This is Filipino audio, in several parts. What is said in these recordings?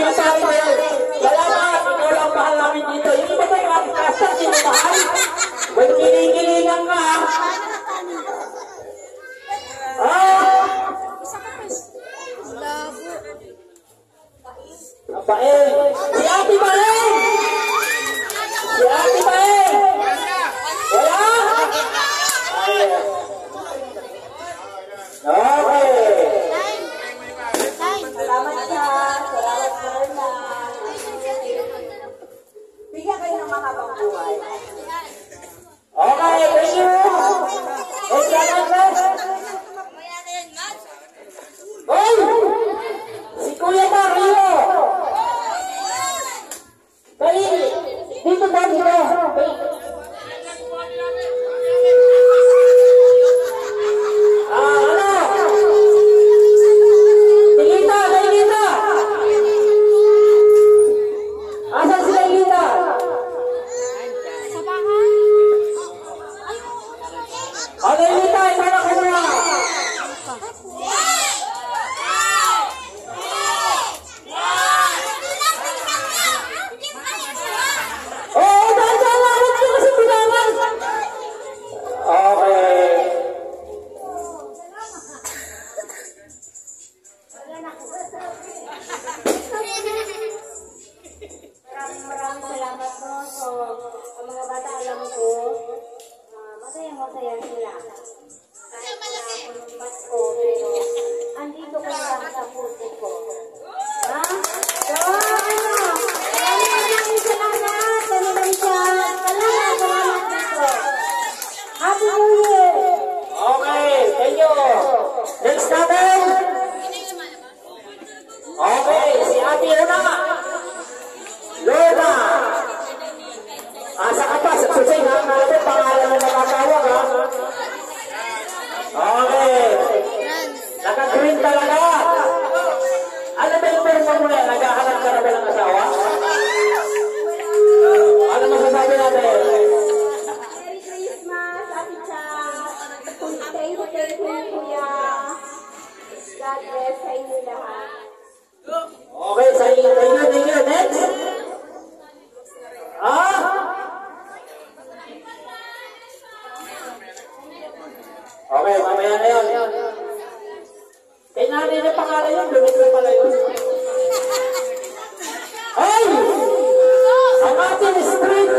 sabi ko yun. Salamat, ikaw lang mahal namin dito. Yung iba ba yung ating kasal, sinumahal? May kinikilingan ka, ha? Baeng! Si Ate Baeng! Si Ate Baeng! Wala? Okay. Salamat siya. Salamat Marla. Bigyan kayo ng mahabang buhay. Okay, thank you. Hoy! Si Kuya Mario! Dali! Dito ba dito? Ano? Lilita! Lilita! Asan si Lilita? Sa bahay? Lilita! Isama ko na! Maraming salamat po. So, ang mga bata, alam ko, masayang-masaya sila. Kahit wala akong Pasko, pero andito ko lang sa puso ko. Ha? So, maraming salamat. Salamat siya. Salamat dito. Happy New Year! Okay, thank you. Next natin. Okay, si Ate Luna. Luna. Asa ka pa? Susay na natin pangalan ng nakatawag, ha? Okay. Naka-green talaga. Ano ba yung perma mo na? Naghahanap ka na ba ng asawa? Ano masasabi natin? Merry Christmas, Ate Chang. Thank you, Kuya. God bless sa inyo lahat. Okay, sa inyo. Thank you. Next. Okay, mamaya na yun. Kaya natin yung pangalan yun. Lumit ko pala yun. Ay! Ang ating street!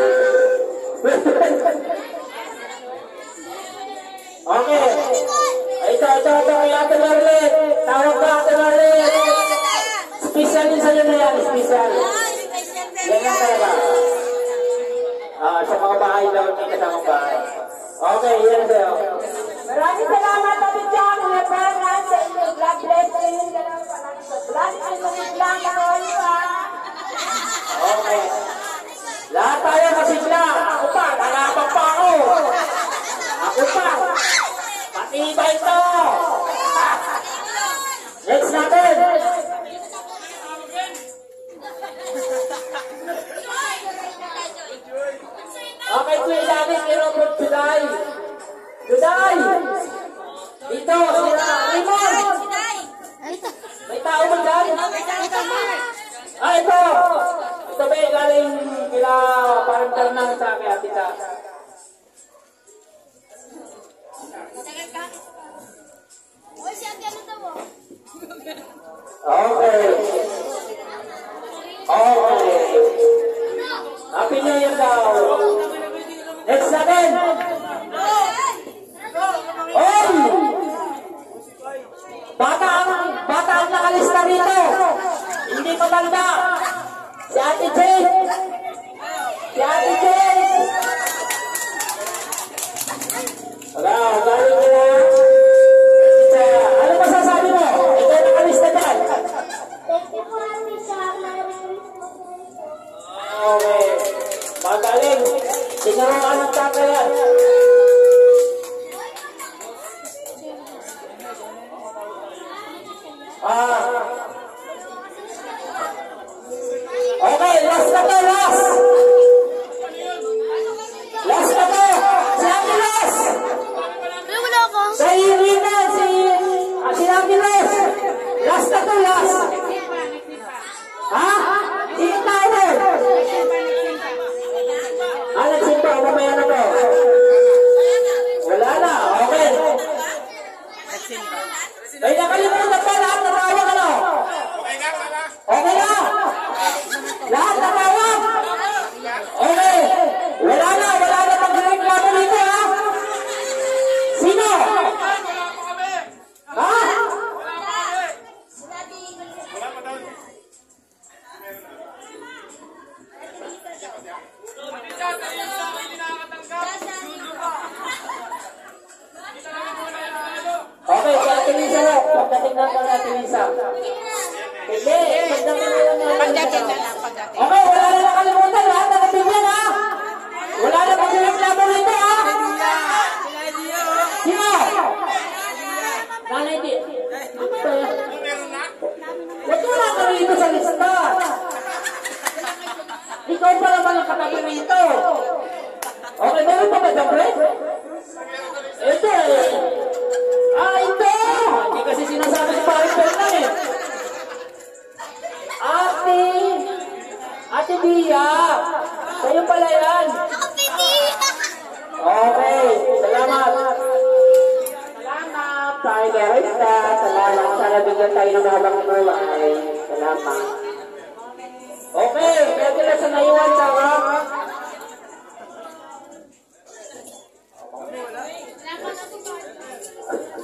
Okay. Ito, kay Ate Marlet. Tawag ka, Ate Marlet. Special din sa'yo na yan, special. Yan yan talaga. Sa mga bahay daw, may kasamang bahay. Okay, yan sa'yo. Maraming salamat, Ate Chang. Kuya Bernard, sa inyo. God bless sa inyo. Lagi kayo masiglang karoon pa. Okay. Lahat tayo masiglang. Ako pa, nalapag pa ako. Ako pa. Matibay to. Next natin. Okay, Kuya David, kay Robert Juday. Juday! Dito, sila. Raymond! May tao ba dyan? Ito! Ito ba galing kila parang tarnang sa akin, Tita? Okay. Okay. Happy New Year daw. Next natin. Oy! Bata ang nakalista rito. Hindi matanda. Si Ate Jane. Si Ate Jane. Wala, galing ko na. Ano masasabi mo? Ikaw nakalista dyan. Thank you po, Ate Chang. Okay. Magaling. Sinaruan ng tatay yan. Okay, last na to, last. Last na to. Si Ate Los. Si Irina, si Ate Los. Last na to, last. Ha? Sino tawag? Nagsimba. Mamaya na po. Wala na. Okay. Ay, nakalimutan pa lahat na tawag ano? Okay na? Lahat na tawag? Okay. Wala na pag-reklamo dito ha? Sino? Ha? Okay, kaya Teresa na. Pagdating na ka na, Teresa. Hindi, pagdating na lang. Okay, wala na nakalimutan lahat na nabigyan ha? Wala na pag-reklamo dito ha? Sino? Nanay di. Ba't wala ka rito sa lista? Ikaw pa naman ang katabi rito. Okay, meron pa ba dyan, Fred? Ito eh. Ito! Hindi kasi sinasabi si Paris Fernand eh. Ate Dia. Kayo pala yan. Okay, salamat. Salamat, Tigerista. Salamat. Sana bigyan tayo ng habang buhay. Salamat. Okay, kaya sila sa naiwan sa ha?